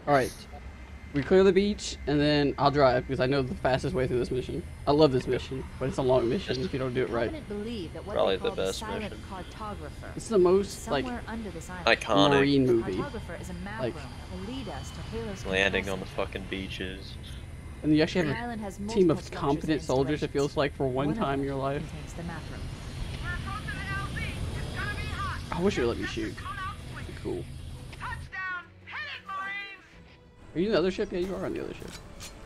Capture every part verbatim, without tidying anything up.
Alright. We clear the beach, and then I'll drive, because I know the fastest way through this mission. I love this mission, but it's a long mission if you don't do it right. Probably the best mission. It's the most, like, iconic marine movie. Like, landing on the fucking beaches. And you actually have a team of competent soldiers, it feels like, for one time in your life. I wish you would let me shoot. That'd be cool. Are you in the other ship? Yeah, you are on the other ship.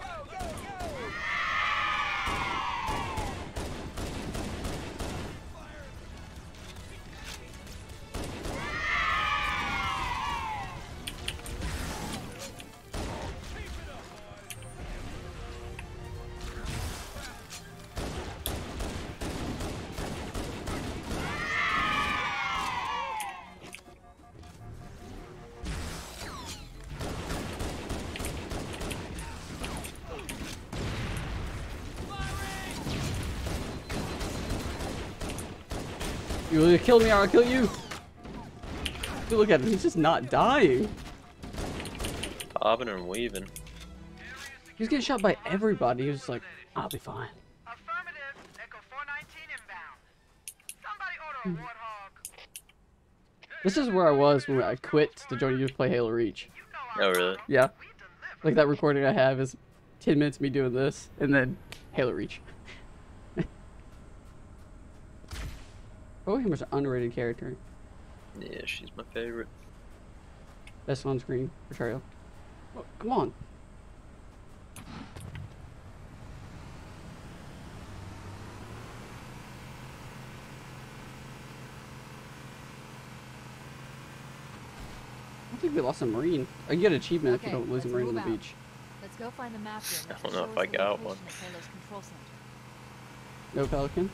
You will kill me or I'll kill you. Dude, look at him, he's just not dying. Bobbing and weaving. He's getting shot by everybody. He was just like, I'll be fine. Affirmative, Echo four nineteen inbound. Somebody order a warthog. This is where I was when I quit to join you to play Halo Reach. Oh, really? Yeah. Like that recording I have is ten minutes of me doing this, and then Halo Reach. Oh, he was an underrated character. Yeah, she's my favorite. Best on screen portrayal. Oh, come on. I don't think we lost a Marine. I get an achievement okay, if you don't lose a Marine on the beach. Let's go find the map room. I don't know if I got one. No Pelican?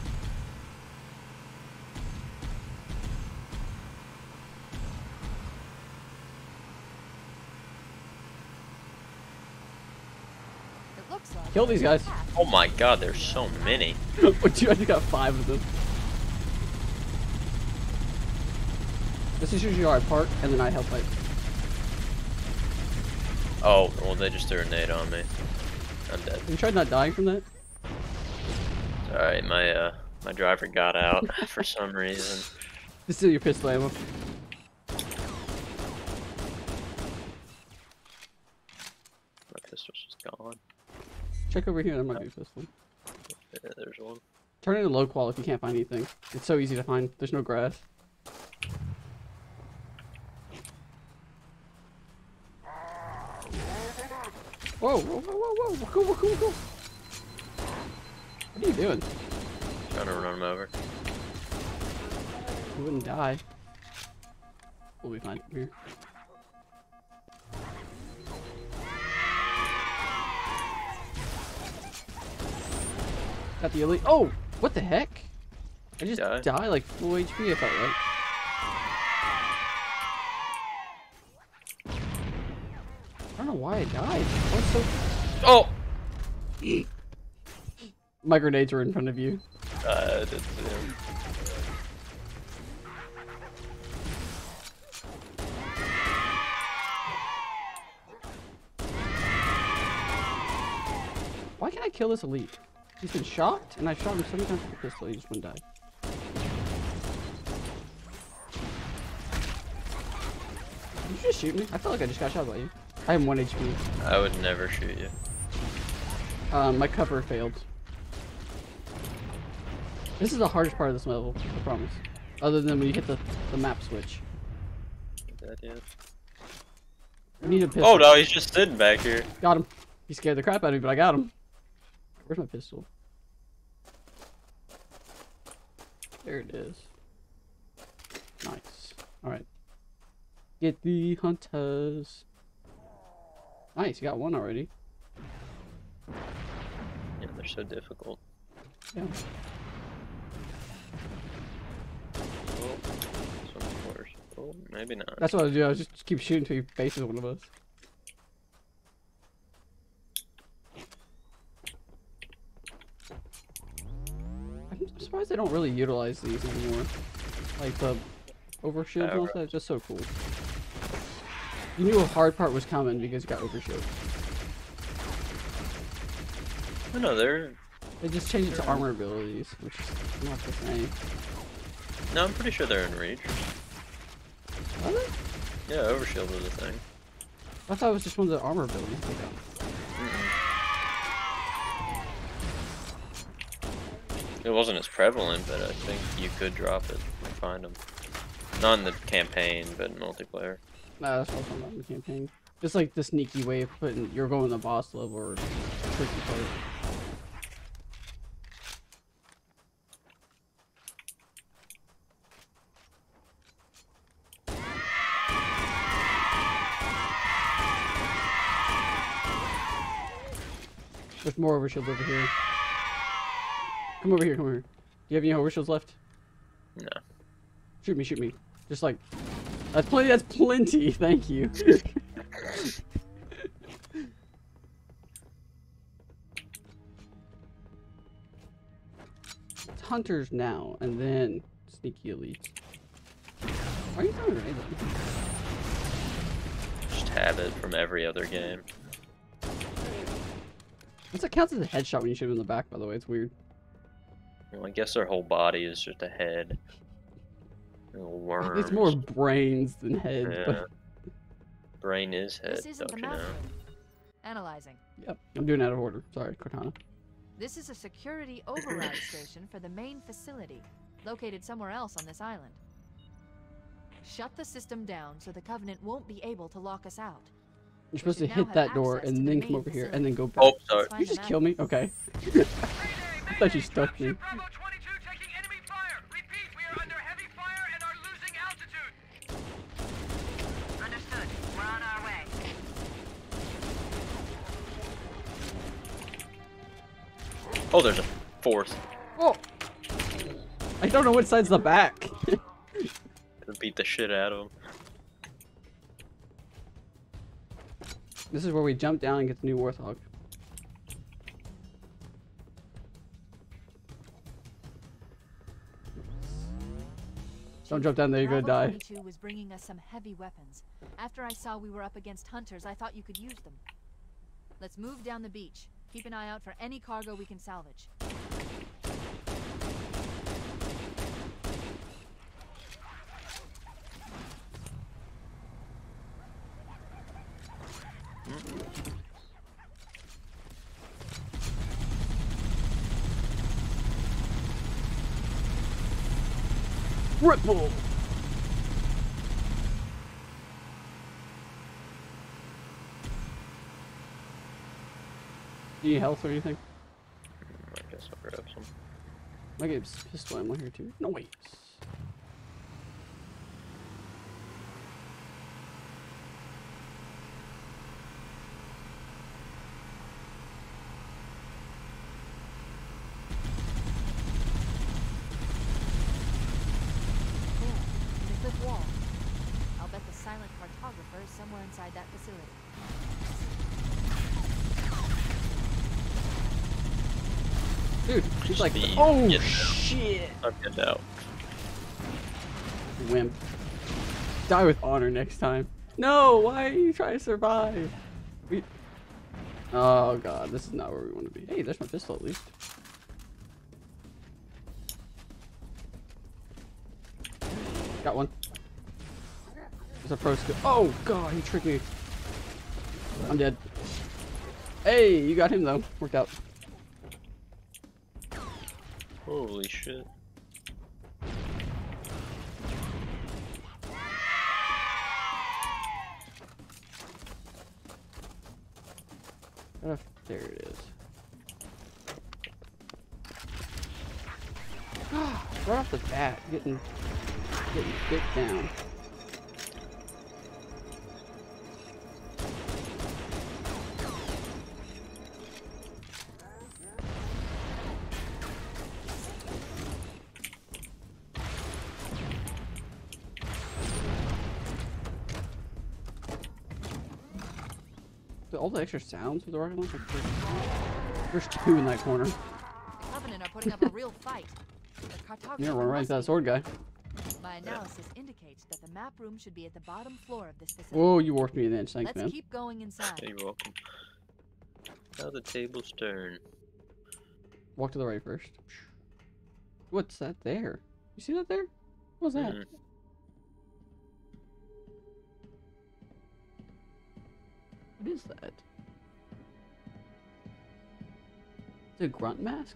Kill these guys. Oh my god, there's so many. But you, I just got five of them. This is usually our park, and then I help fight. Oh, well they just threw a nade on me. I'm dead. You tried not dying from that? Alright, my uh my driver got out for some reason. Just steal your pistol ammo. My pistol's just gone. Check over here, there might be a pistol. Yeah, there's one. Turn it into low qual if you can't find anything. It's so easy to find. There's no grass. Whoa, whoa, whoa, whoa, whoa, cool, cool, cool. What are you doing? Trying to run him over. You wouldn't die. We'll be fine here. Got the elite. Oh, what the heck? I just Die. died like full H P. I felt right. I don't know why I died. I was so. Oh. My grenades were in front of you. Uh, I didn't see him. Why can't I kill this elite? He's been shot, and I shot him so many times with a pistol, he just wouldn't die. Did you just shoot me? I felt like I just got shot by you. I have one H P. I would never shoot you. Um, my cover failed. This is the hardest part of this level, I promise. Other than when you hit the, the map switch. Dead yet? I need a pistol. Oh no, he's just sitting back here. Got him. He scared the crap out of me, but I got him. Where's my pistol? There it is. Nice. Alright. Get the hunters. Nice, you got one already. Yeah, they're so difficult. Yeah. Oh, some worse. Oh, maybe not. That's what I was doing. I was just keep shooting until he faces one of us. I'm surprised they don't really utilize these anymore. Like the overshield and all that, it's just so cool. You knew a hard part was coming because you got overshield. I know they're. They just changed it to armor abilities, which is not the same. No, I'm pretty sure they're in reach. Are they? Yeah, overshield was a thing. I thought it was just one of the armor abilities. It wasn't as prevalent, but I think you could drop it and find them. Not in the campaign, but in multiplayer. Nah, that's what I'm talking about in the campaign. Just like the sneaky way of putting you're going to boss level or tricky part. There's more overshields over here. Come over here, come over here. Do you have any overshields left? No. Shoot me, shoot me. Just like... That's plenty, that's plenty, thank you. It's hunters now, and then sneaky elite. Why are you throwing grenades at me? Just habit from every other game. What's that counts as a headshot when you shoot him in the back, by the way? It's weird. Well, I guess their whole body is just a head. Little worms. It's more brains than heads, Yeah. but... Brain is head, This isn't don't the you know? map room. Analyzing. Yep, I'm doing it out of order. Sorry, Cortana. This is a security override station for the main facility, located somewhere else on this island. Shut the system down so the Covenant won't be able to lock us out. You're supposed to should now hit have that door access to and the then come main over here facility. and then go back. Oh, sorry. Did you just kill me? Okay. I thought you stuck me. Bravo twenty-two taking enemy fire. Repeat, we are under heavy fire and are losing altitude. Understood. We're on our way. Oh, there's a fourth. Oh! I don't know which side's the back. Gonna beat the shit out of him. This is where we jump down and get the new Warthog. Don't jump down there, you're gonna Bravo die. twenty-two was bringing us some heavy weapons. After I saw we were up against hunters, I thought you could use them. Let's move down the beach. Keep an eye out for any cargo we can salvage. Ripple! Do you need health or anything? I guess I'll grab some. I get pistol ammo here too. Noise. There, in the cliff wall. I'll bet the silent cartographer is somewhere inside that facility. Dude, she's like, Speed. oh Get down. shit! I'm getting out. Wimp. Die with honor next time. No, why are you trying to survive? We... Oh god, this is not where we want to be. Hey, there's my pistol at least. Got one. There's a pro skill. Oh god, he tricked me. I'm dead. Hey, you got him though. Worked out. Holy shit. What if there it is? Right off the bat, getting getting bit down. All the extra sounds with the rocket launcher. There's two in that corner. The Covenant are putting up a real fight. The cartographer You don't run right must into that be- sword guy. My My analysis indicates that the map room should be at the bottom floor of this facility. Whoa, you warped me an inch. Thanks, Let's man. keep going inside. Yeah, you're welcome. Now the tables turn. Walk to the right first. What's that there? You see that there? What's that? Mm. What is that? Is it a grunt mask?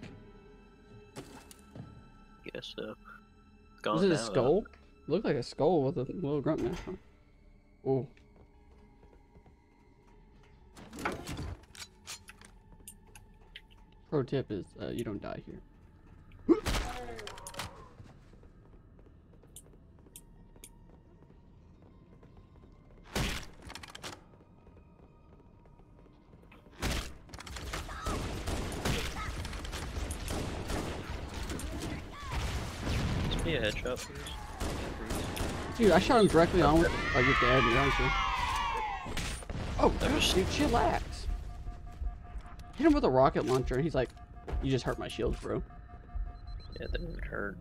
Guess so. Gone Is it a now, skull? It looked like a skull with a little grunt mask on. Oh. Pro tip is uh, you don't die here. Just be a headshot, please. Dude, I shot him directly on with like with the head, honestly. Oh, That was- dude, chillax. Hit him with a rocket launcher, and he's like, "You just hurt my shield, bro." Yeah, that didn't hurt.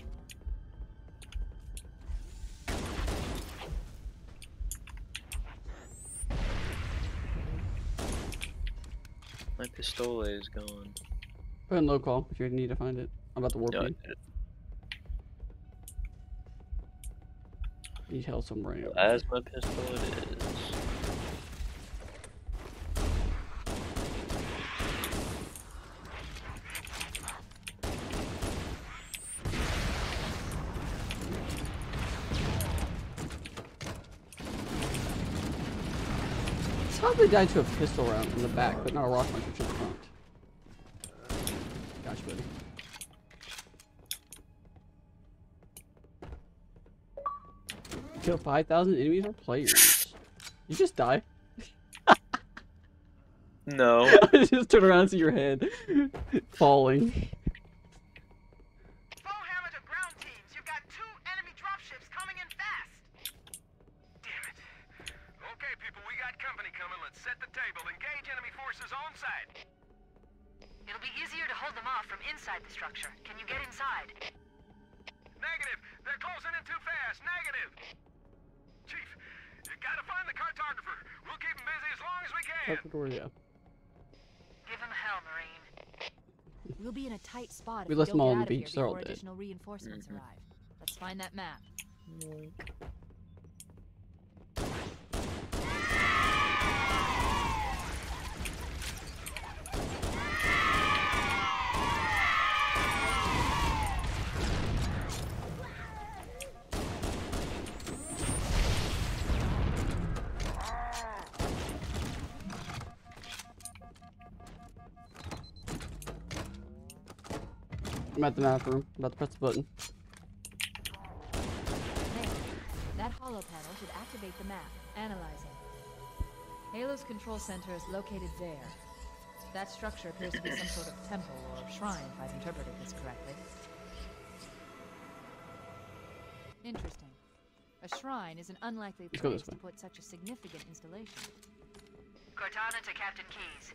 My pistole is gone. Put in low call if you need to find it. I'm about to warp No, I you. did it. Need help somewhere. Right over. As my pistol it is. How did they die to a pistol round in the back, but not a rocket launcher to the front? Gotcha, buddy. Kill five thousand enemies or players. You just die. No. I just turn around and see your head falling. Full hammer to ground teams. You've got two enemy dropships coming in fast. Damn it. Okay, people, we got company coming. Let's set the table. Engage enemy forces on site. It'll be easier to hold them off from inside the structure. Can you get inside? Negative. They're closing in too fast. Negative. Chief, you gotta find the cartographer. We'll keep him busy as long as we can. Shut the door, yeah. Give him hell, Marine. We'll be in a tight spot if We we left don't them all get on out the of here beach, they're all before dead. additional reinforcements Mhm. arrive. Let's find that map. I'm at the map room. I'm about to press the button. There. That hollow panel should activate the map. Analyzing. Halo's control center is located there. That structure appears to be some sort of temple or shrine, if I've interpreted this correctly. Interesting. A shrine is an unlikely Let's go place this way. to put such a significant installation. Cortana to Captain Keys.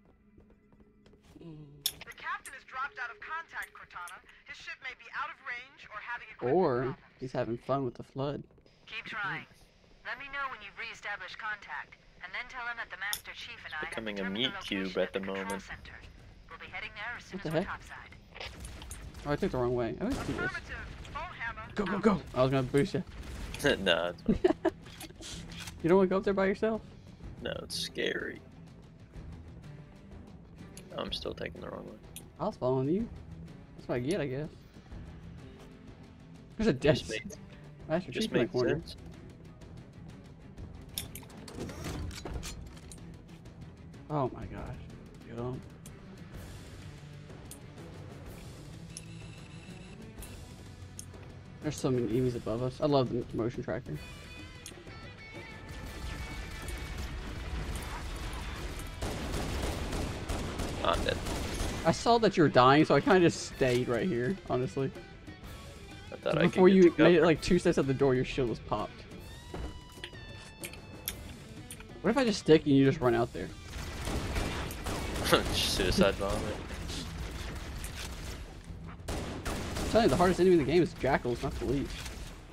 The captain has dropped out of contact, Cortana. His ship may be out of range or having equipment Or problems. he's having fun with the flood. Keep trying. Let me know when you've re-established contact, and then tell him that the Master Chief and I have becoming a determined meat the cube location at the of control moment. center. We'll be heading there as soon What as the we're heck? topside. Oh, I took the wrong way. I always do this. Affirmative. Full hammer. Go, go, out. go! I was gonna boost you. No, it's fine. You don't want to go up there by yourself? No, it's scary. I'm still taking the wrong way. I was following you. That's what I get, I guess. There's a death. Just made, Master just Chief in my made corner. sense. Oh my gosh. Get on. There's so many enemies above us. I love the motion tracker. I'm dead. I saw that you were dying, so I kind of just stayed right here, honestly. I thought So I could before get you to made it cover. like two steps out the door, your shield was popped. What if I just stick and you just run out there? Suicide vomit. I'm telling you, the hardest enemy in the game is jackals, not the least.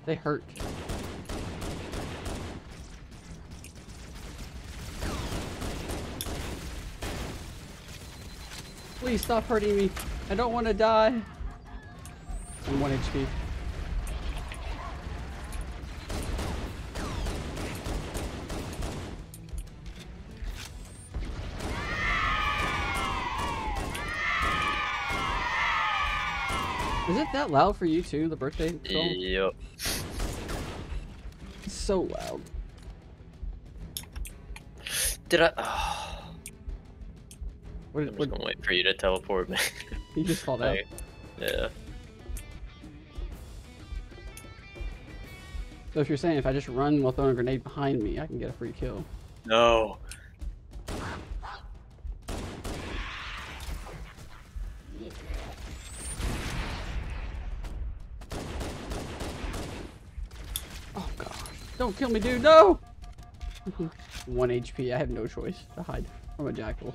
They hurt. Please stop hurting me. I don't want to die. I'm one H P. Is it that loud for you too, the birthday song? Yep. It's so loud. Did I? Oh. What, I'm just what, gonna wait for you to teleport me. he just called out. Like, yeah. So if you're saying if I just run while throwing a grenade behind me, I can get a free kill. No. Oh gosh. Don't kill me, dude. No! one H P. I have no choice to hide from a jackal.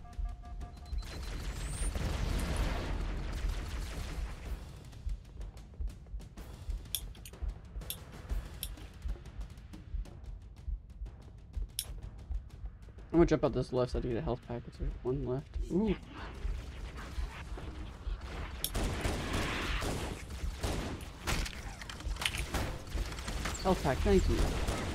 I'm gonna jump out this left so I can get a health pack. There's one left. Ooh. Health pack, thank you.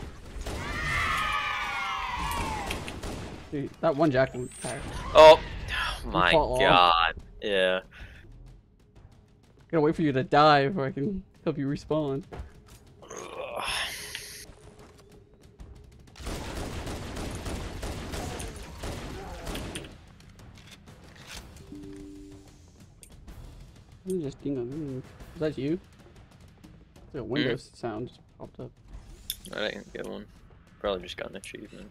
Dude, that one jackal pack. Oh, oh my fall god. Yeah. Gotta wait for you to die before I can help you respawn. Let me just ding on. Is that you? It's like a Windows mm. sound just popped up. I didn't get one. Probably just got an achievement.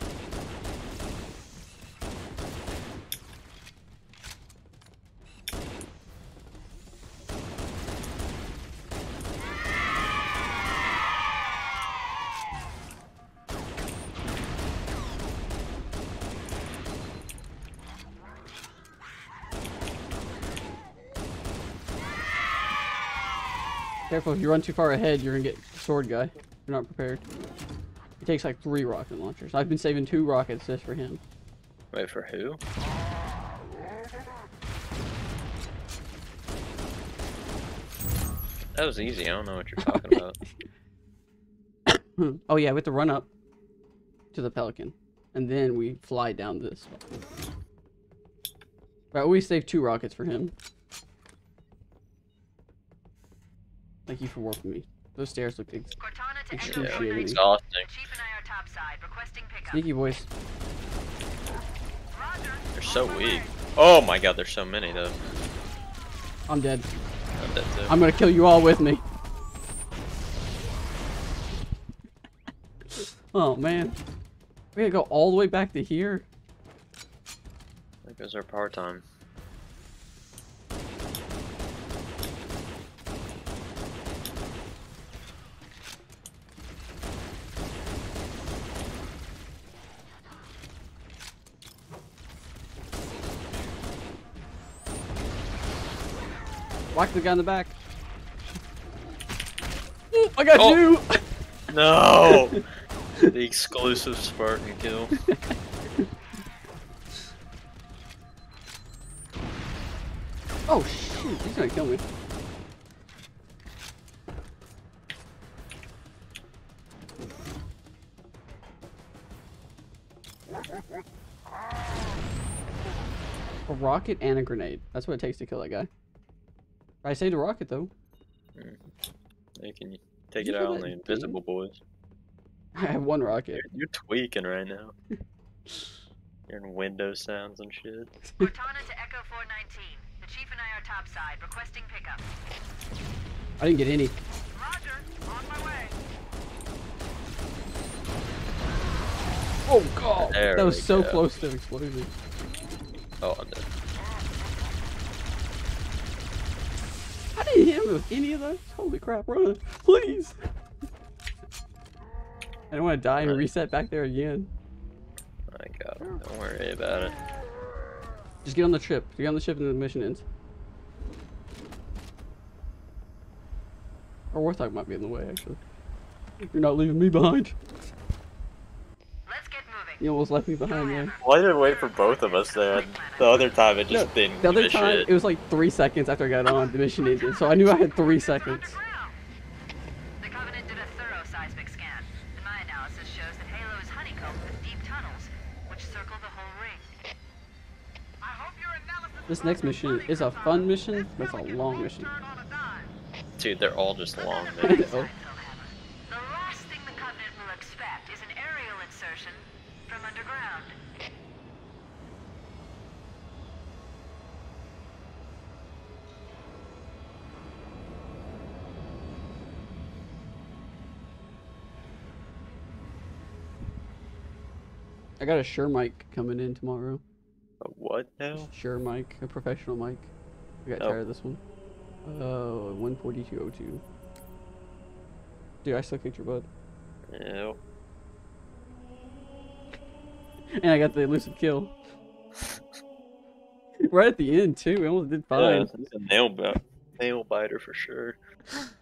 Careful, if you run too far ahead, you're gonna get sword guy. You're not prepared. It takes like three rocket launchers. I've been saving two rockets just for him. Wait, for who? That was easy. I don't know what you're talking about. Oh yeah, we have to run up to the Pelican, and then we fly down this. Right, we saved two rockets for him. Thank you for working me. Those stairs look ex excruciating. Yeah, exhausting. Chief and I are topside, requesting pickup. Sneaky boys. They're so weak. Oh my god, there's so many though. I'm dead. I'm dead too. I'm gonna kill you all with me. Oh man. We gotta go all the way back to here. There goes our power time. Whack the guy in the back. Ooh, I got oh. you! No! The exclusive Spartan kill. Oh shoot, he's gonna kill me. A rocket and a grenade. That's what it takes to kill that guy. I saved a rocket though. Mm. You can take it out on the invisible boys. I have one rocket. You're, you're tweaking right now. You're in Windows sounds and shit. Cortana to Echo four nineteen. The chief and I are topside, requesting pickup. I didn't get any. Roger, on my way. Oh god, there that was so go. close to explosion. Oh, I'm dead. I didn't hit him with any of those. Holy crap, run, please. I don't want to die and reset back there again. My god, don't worry about it. Just get on the ship. Get on the ship and the mission ends. Or Warthog might be in the way, actually. You're not leaving me behind. Let's get moving. You almost left me behind, man. Why did it wait for both of us there? The other time it just No, didn't the other give a time, shit. it was like three seconds after I got on, the mission ended. So I knew I had three seconds. The Covenant did a thorough seismic scan. And my analysis shows that Halo is honeycombed with deep tunnels, which circle the whole ring. I hope your analysis This next mission is a fun mission, but it's a long mission. Dude, they're all just long, I man. know. The last thing the Covenant will expect is an aerial insertion from underground. I got a Shure mic coming in tomorrow. A what now? Shure mic, a professional mic. I got Oh. tired of this one. Oh, one forty-two oh two. Dude, I still kicked your butt. Ew. And I got the elusive kill. Right at the end, too. We almost did fine. Yeah, it's a nail, nail biter for sure.